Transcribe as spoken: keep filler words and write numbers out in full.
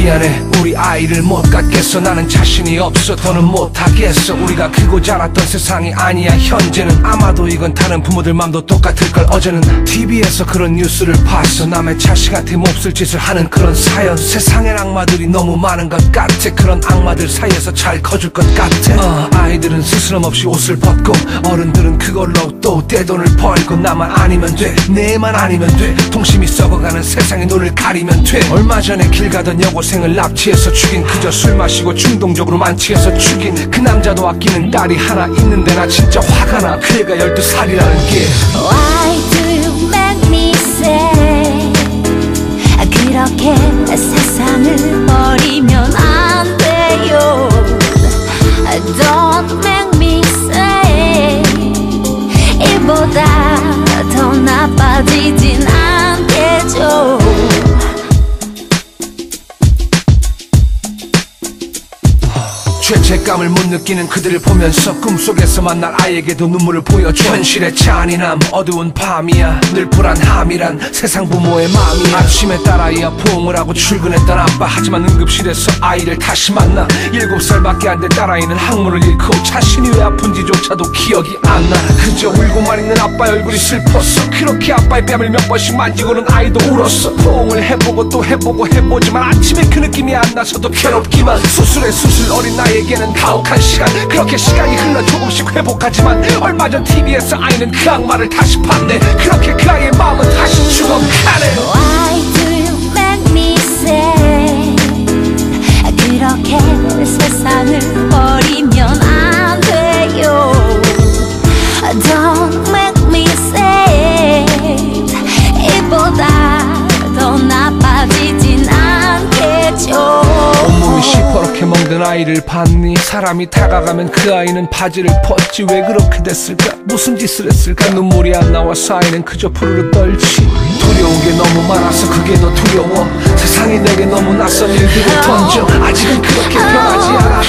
미안해 우리 아이를 못 갖겠어. 나는 자신이 없어 더는 못하겠어. 우리가 크고 자랐던 세상이 아니야 현재는. 아마도 이건 다른 부모들 맘도 똑같을걸. 어제는 티비에서 그런 뉴스를 봤어. 남의 자식한테 몹쓸 짓을 하는 그런 사연. 세상엔 악마들이 너무 많은 것 같아. 그런 악마들 사이에서 잘 커줄 것 같아. 어, 아이들은 스스럼 없이 옷을 벗고 어른들은 그걸로 또 떼돈을 벌고. 나만 아니면 돼 내만 아니면 돼. 동심이 썩어가는 세상에 눈을 가리면 돼. 얼마 전에 길 가던 여고생을 납치해서 죽인, 그저 술 마시고 충동적으로 만취해서 죽인 그 남자도 아끼는 딸이 하나 있는데 나 진짜 화가 나. 그 애가 열두 살이라는 게. Why do you make me sad? 그렇게 세상을 버리면 안 돼요. Don't make me sad. 이보다 더 나빠지진 않겠죠. 죄책감을 못 느끼는 그들을 보면서 꿈속에서 만날 아이에게도 눈물을 보여줘. 현실의 잔인함 어두운 밤이야. 늘 불안함이란 세상 부모의 맘이야. 아침에 딸아이와 포옹을 하고 출근했던 아빠. 하지만 응급실에서 아이를 다시 만나. 일곱 살밖에 안 된 딸아이는 항문을 잃고 자신이 왜 아픈지조차도 기억이 안 나. 그저 울고만 있는 아빠의 얼굴이 슬펐어. 그렇게 아빠의 뺨을 몇 번씩 만지고는 아이도 울었어. 포옹을 해보고 또 해보고 해보지만 아침에 그 느낌이 안 나서도 괴롭기만. 수술에 수술 어린 나이 에게는 가혹한 시간. 그렇게 시간이 흘러 조금씩 회복하지만 얼마 전 티비에서 아이는 그 악마를 다시 봤네. 그렇게 그 아이의 마음은 다시 죽어가네. Why do you make me sad? 그렇게 세상을 버리면 안 돼요. Don't make me sad. 이보다 더 나빠지진 않겠죠. 온몸이 시퍼렇게 멍든 아이를 봤니? 사람이 다가가면 그 아이는 바지를 벗지. 왜 그렇게 됐을까? 무슨 짓을 했을까? 눈물이 안 나와서 아이는 그저 푸르르 떨지. 두려운 게 너무 많아서 그게 더 두려워. 세상이 내게 너무 낯선 일들을 던져. 아직은 그렇게 변하지 않아.